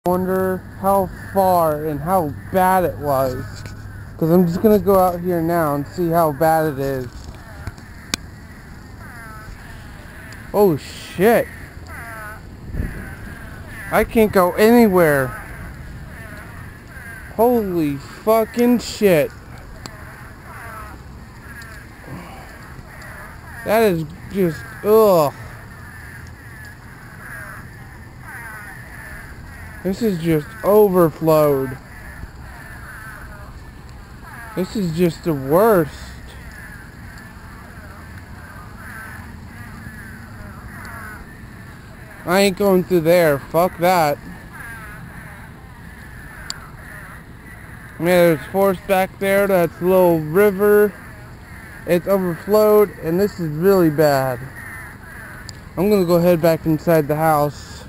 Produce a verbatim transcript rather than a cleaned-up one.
Wonder how far and how bad it was. Because I'm just going to go out here now and see how bad it is. Oh shit. I can't go anywhere. Holy fucking shit. That is just, ugh. This is just overflowed. This is just the worst. I ain't going through there. Fuck that. Yeah, there's forest back there. That's a little river. It's overflowed, and this is really bad. I'm gonna go head back inside the house.